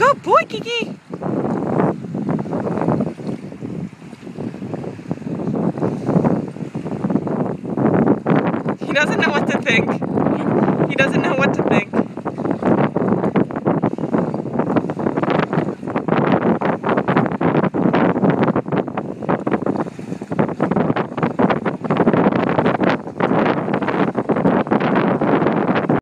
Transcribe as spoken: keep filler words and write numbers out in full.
Good boy, Kiki. He doesn't know what to think. He doesn't know what to